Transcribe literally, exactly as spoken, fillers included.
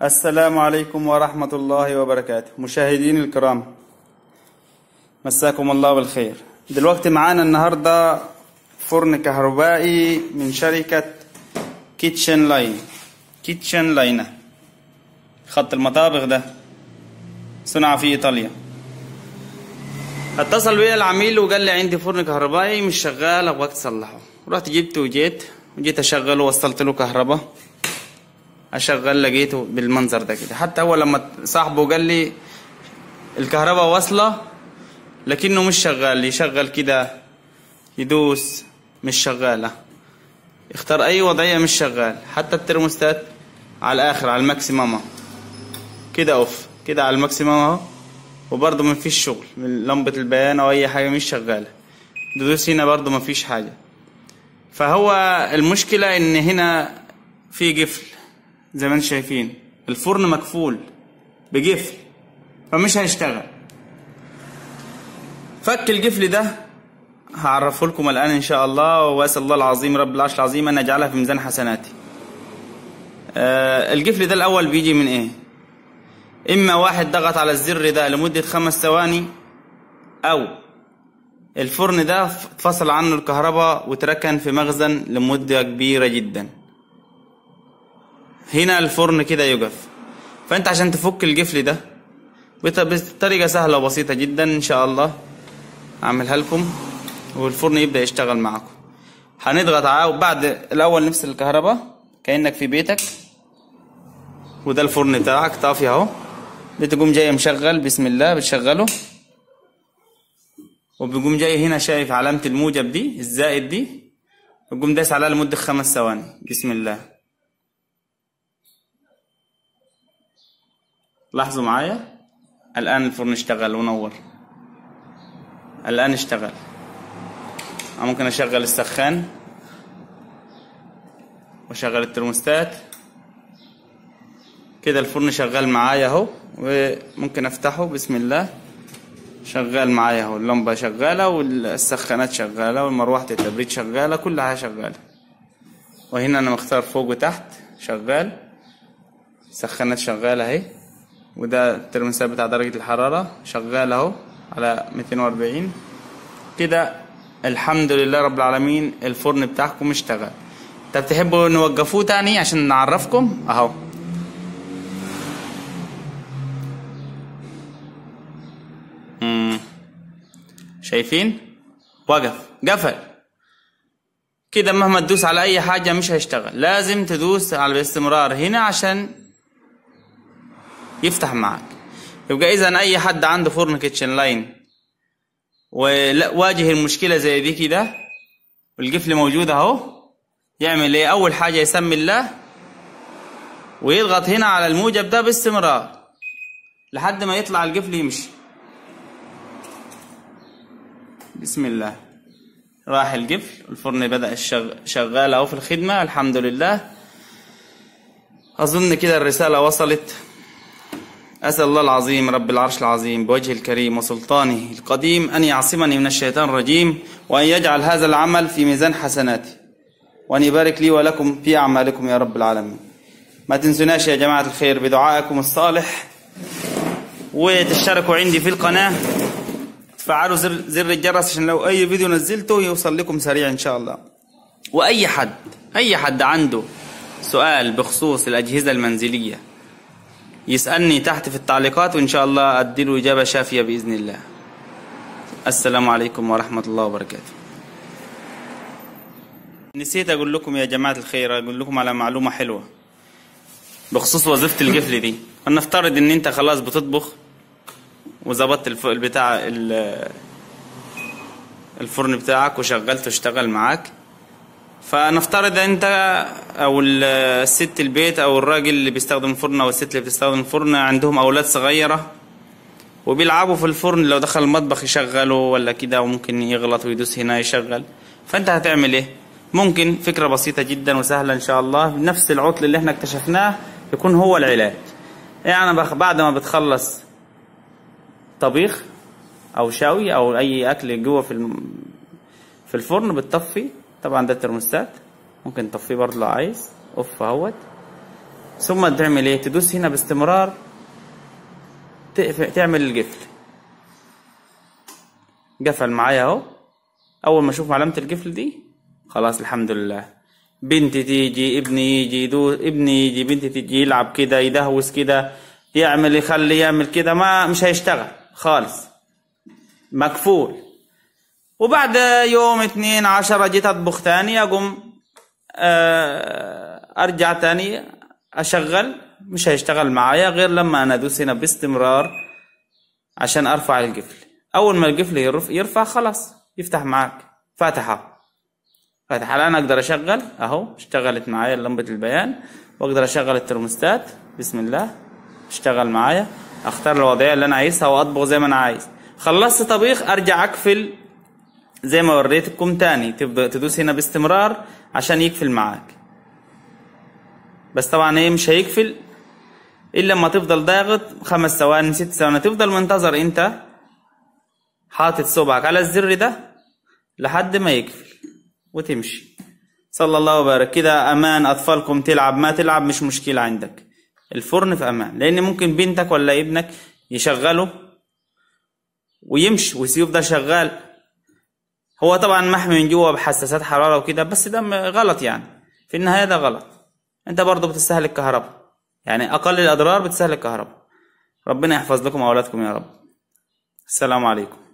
السلام عليكم ورحمة الله وبركاته. مشاهدين الكرام، مساكم الله بالخير. دلوقتي معانا النهاردة فرن كهربائي من شركة كيتشن لاين كيتشن لاينة. خط المطابخ ده صنع في إيطاليا. اتصل بي العميل وقال لي عندي فرن كهربائي مش شغال، ابغاك تصلحه. رحت جبته وجيت وجيت اشغله، وصلت له كهرباء اشغل، لقيته بالمنظر ده كده. حتى اول لما صاحبه قال لي الكهرباء واصله لكنه مش شغال، يشغل كده يدوس مش شغاله، اختار اي وضعيه مش شغال. حتى الترموستات على الاخر على الماكسيمم كده اوف كده على الماكسيمم اهو، وبرضه مفيش شغل من لمبه البيان او اي حاجه مش شغاله. تدوس هنا برضه مفيش حاجه. فهو المشكله ان هنا في قفل زي ما انتم شايفين، الفرن مقفول بقفل فمش هيشتغل. فك القفل ده هعرفه لكم الان ان شاء الله، واسال الله العظيم رب العرش العظيم ان يجعلها في ميزان حسناتي. آه القفل ده الاول بيجي من ايه؟ اما واحد ضغط على الزر ده لمده خمس ثواني، او الفرن ده اتفصل عنه الكهرباء وتركن في مخزن لمده كبيره جدا. هنا الفرن كده يقف. فانت عشان تفك القفل ده بطريقه سهله وبسيطه جدا ان شاء الله اعملها لكم، والفرن يبدا يشتغل معكم. هنضغط عليه، وبعد الاول نفصل الكهرباء كانك في بيتك، وده الفرن بتاعك طافي اهو. بتقوم جاي مشغل بسم الله، بتشغله وبيقوم جاي هنا شايف علامه الموجب دي الزائد دي، بتقوم دايس عليها لمده خمس ثواني بسم الله. لاحظوا معايا الآن الفرن اشتغل ونور. الآن اشتغل. ممكن أشغل السخان وأشغل الترموستات كده. الفرن شغال معايا اهو، وممكن أفتحه بسم الله. شغال معايا اهو، اللمبة شغالة والسخانات شغالة والمروحة التبريد شغالة، كل حاجة شغالة. وهنا أنا مختار فوق وتحت شغال، السخانات شغالة اهي، وده الترموستات بتاع درجة الحرارة شغال اهو على مئتين وأربعين كده. الحمد لله رب العالمين الفرن بتاعكم اشتغل. طب تحبوا نوقفوه تاني عشان نعرفكم اهو؟ امم شايفين؟ وقف قفل كده. مهما تدوس على اي حاجة مش هيشتغل، لازم تدوس على باستمرار هنا عشان يفتح معك. يبقى اذا اي حد عنده فرن كيتشن لاين وواجه المشكله زي دي كده والقفل موجود اهو، يعمل ايه؟ اول حاجه يسمي الله ويضغط هنا على الموجب ده باستمرار لحد ما يطلع القفل يمشي. بسم الله، راح القفل، الفرن بدأ شغال اهو في الخدمه الحمد لله. اظن كده الرساله وصلت. أسأل الله العظيم رب العرش العظيم بوجه الكريم وسلطانه القديم أن يعصمني من الشيطان الرجيم، وأن يجعل هذا العمل في ميزان حسناتي، وأن يبارك لي ولكم في أعمالكم يا رب العالمين. ما تنسوناش يا جماعة الخير بدعائكم الصالح، وتشتركوا عندي في القناة، تفعلوا زر, زر الجرس عشان لو أي فيديو نزلته يوصل لكم سريع إن شاء الله. وأي حد أي حد عنده سؤال بخصوص الأجهزة المنزلية يسألني تحت في التعليقات، وإن شاء الله أديله إجابة شافية بإذن الله. السلام عليكم ورحمة الله وبركاته. نسيت أقول لكم يا جماعة الخير، أقول لكم على معلومة حلوة بخصوص وظيفة القفل دي. فلنفترض إن أنت خلاص بتطبخ وظبطت البتاع الفرن بتاعك وشغلته اشتغل معاك. فنفترض انت او الست البيت او الراجل اللي بيستخدم الفرن او الست اللي بتستخدم الفرن عندهم اولاد صغيرة وبيلعبوا في الفرن، لو دخل المطبخ يشغلوا ولا كده، وممكن يغلط ويدوس هنا يشغل. فانت هتعمل ايه؟ ممكن فكرة بسيطة جدا وسهلة ان شاء الله، نفس العطل اللي احنا اكتشفناه يكون هو العلاج. يعني بعد ما بتخلص طبيخ او شاوي او اي اكل جوه في في الفرن بتطفي. طبعا ده الترموستات ممكن تطفيه برضه لو عايز، اوف اهوت. ثم تعمل ايه؟ تدوس هنا باستمرار، تعمل القفل. قفل معايا اهو. اول ما اشوف علامة القفل دي خلاص الحمد لله. بنتي تيجي، ابني يجي، يدوس ابني يجي، بنتي تيجي، يلعب كده، يدهوس كده، يعمل يخلي يعمل كده، ما مش هيشتغل خالص، مقفول. وبعد يوم اتنين عشرة جيت اطبخ تاني، اقوم ارجع تاني اشغل، مش هيشتغل معايا غير لما انا ادوس هنا باستمرار عشان ارفع القفل. اول ما القفل يرفع خلاص يفتح معاك. فاتحه فاتحه. الان اقدر اشغل اهو، اشتغلت معايا لمبة البيان، واقدر اشغل الترموستات. بسم الله، اشتغل معايا. اختار الوضعية اللي انا عايزها واطبخ زي ما انا عايز. خلصت طبيخ ارجع اقفل زي ما وريتكم تاني، تبدأ تدوس هنا باستمرار عشان يقفل معاك. بس طبعا ايه، مش هيقفل الا لما تفضل ضاغط خمس ثواني ست ثواني، تفضل منتظر انت حاطط صبعك على الزر ده لحد ما يقفل وتمشي. صلى الله وبارك. كده امان. اطفالكم تلعب ما تلعب مش مشكلة عندك، الفرن في امان، لان ممكن بنتك ولا ابنك يشغله ويمشي ويفضل شغال. هو طبعا محمي من جوه بحساسات حرارة وكده، بس ده غلط يعني، في النهاية ده غلط. انت برضه بتستهلك كهرباء، يعني اقل الاضرار بتستهلك كهرباء. ربنا يحفظ لكم اولادكم يا رب. السلام عليكم.